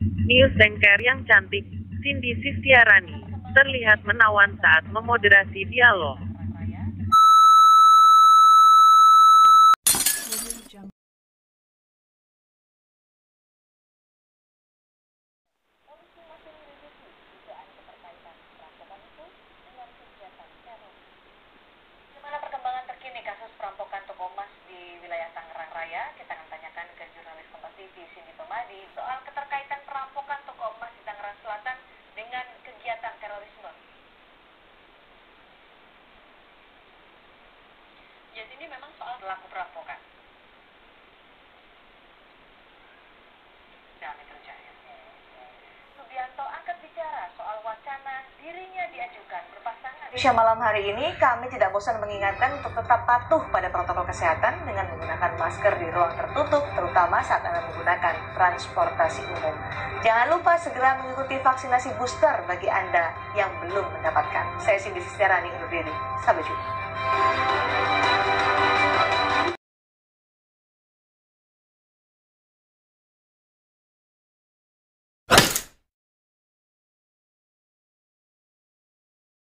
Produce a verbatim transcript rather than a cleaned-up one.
News anchor yang cantik, Cindy Sistiarani, terlihat menawan saat memoderasi dialog. Gimana perkembangan terkini kasus perampokan toko emas di wilayah Tangerang Raya? Kita akan tanyakan ke jurnalis Kompas T V Cindy Permadi soal keterkaitan perampokan toko emas di Tangerang Selatan dengan kegiatan terorisme. Ya, ini memang soal pelaku perampokan. Nah, Metro Jaya. Subianto angkat bicara soal wacana dirinya diajukan berpasangan. Indonesia malam hari ini kami tidak bosan mengingatkan untuk tetap patuh pada protokol kesehatan dengan menggunakan masker di ruang tertutup, terutama saat Anda menggunakan transportasi umum. Jangan lupa segera mengikuti vaksinasi booster bagi Anda yang belum mendapatkan. Saya Cindy Sistiarani undur diri. Sampai jumpa.